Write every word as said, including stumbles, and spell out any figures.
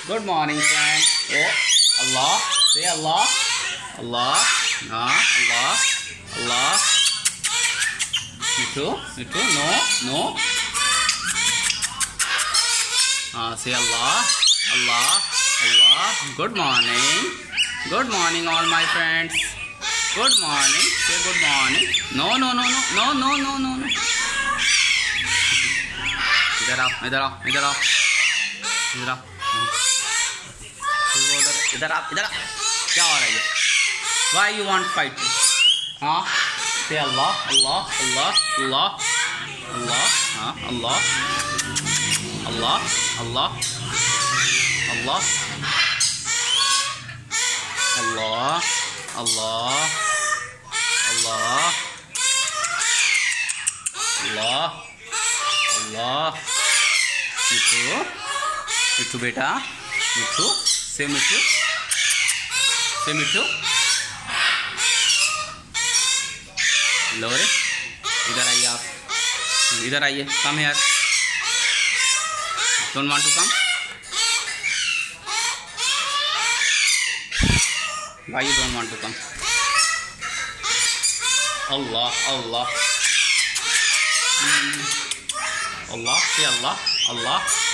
Good morning, friend. Oh, Allah. Say Allah. Allah. Ah, Allah. Allah. Me too. Me too. No. No. Ah, say Allah. Allah. Allah. Good morning. Good morning, all my friends. Good morning. Say good morning. No, no, no, no, no, no, no, no, no. इधर आओ, इधर आओ, इधर आओ, इधर आओ, इधर आओ, इधर आओ। क्या हो रहा है? Why you want fight? हाँ, say Allah, Allah, Allah, Allah, Allah, हाँ, Allah, Allah, Allah, Allah, Allah, Allah, Allah, Allah, Allah. मिठू, मिठू बेटा, मिठू, से मिठू, से मिठू। लोरी, इधर आइए आप, इधर आइए, कम यार। Don't want to come? Why you don't want to come? Allah, Allah, Allah, say Allah, Allah.